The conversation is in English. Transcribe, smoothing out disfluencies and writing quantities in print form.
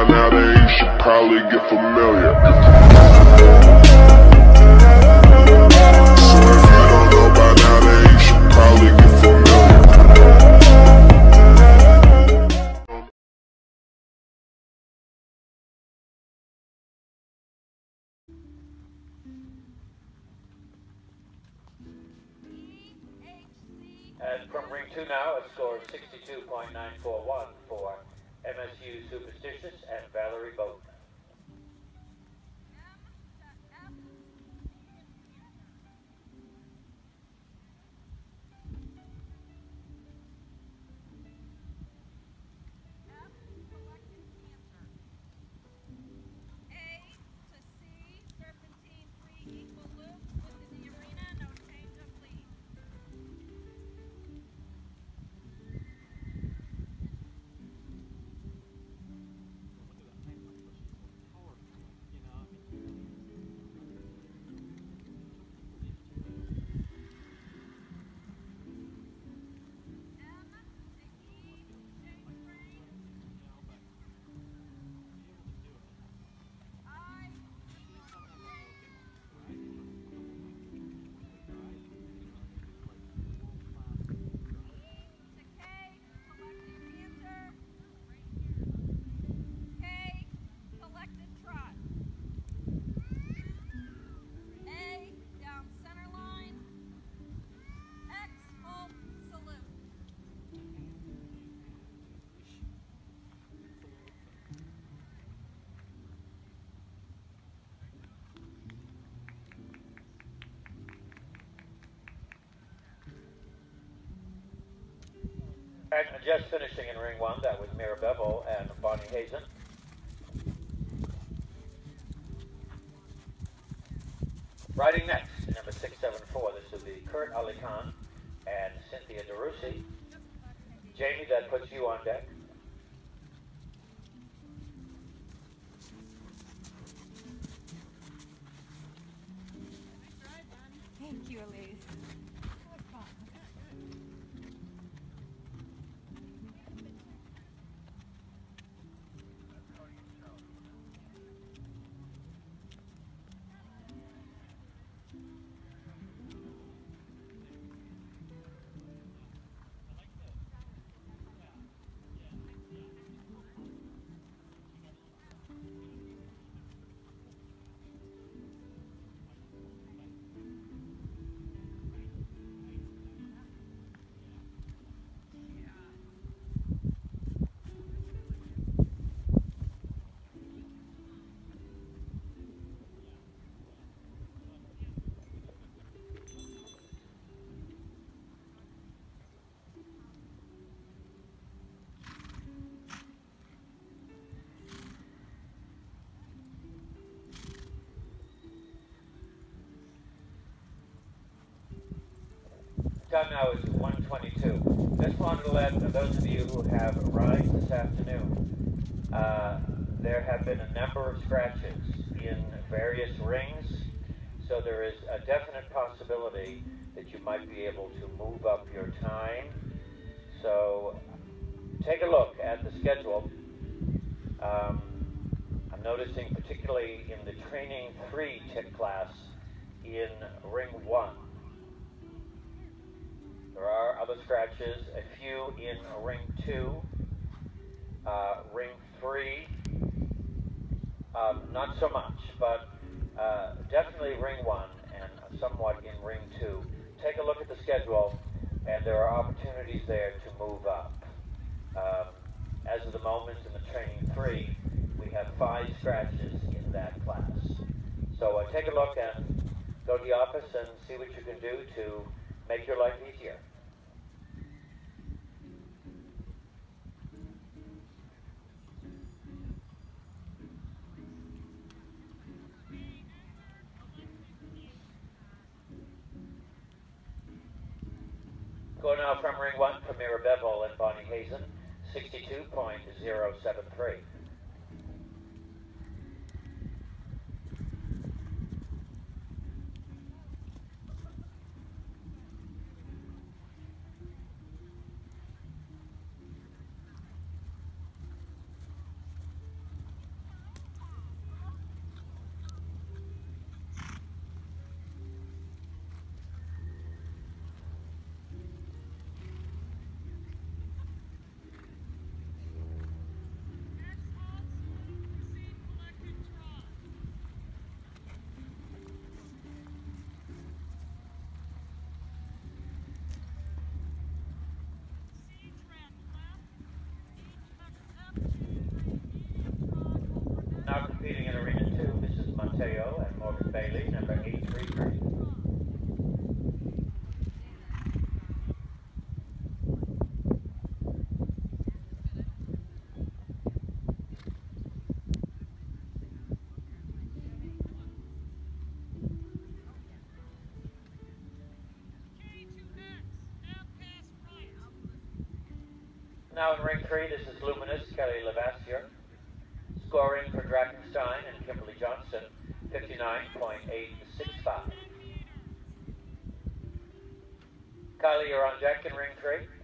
by now, then you should probably get familiar. So if you don't know by now, then you should probably get familiar. And from ring 2 now, it scores 62.941 for MSU Superstitious and Valerie Bowden. And just finishing in ring 1, that was Mira Bevel and Bonnie Hazen. Riding next, number 674, this will be Kurt Ali Khan and Cynthia DeRusi. Jamie, that puts you on deck. Thank you, Elise. Time now is 1:22. Just wanted to let those of you who have rides this afternoon, there have been a number of scratches in various rings, so there is a definite possibility that you might be able to move up your time. So take a look at the schedule. I'm noticing particularly in the Training 3 tip class in ring 1. There are other scratches, a few in ring 2, ring 3, not so much, but definitely ring 1 and somewhat in ring 2. Take a look at the schedule, and there are opportunities there to move up. As of the moment in the Training 3, we have 5 scratches in that class. So take a look and go to the office and see what you can do to make your life easier. Go now from ring 1 for Mira Bevel and Bonnie Hazen, 62.073. Mateo and Morgan Bailey, number 833. Now in ring 3, this is Luminous, Kelly Levasseur. Scoring for Drakenstein and Kimberly Johnston, 59.865. Kylie, you're on deck in ring 3.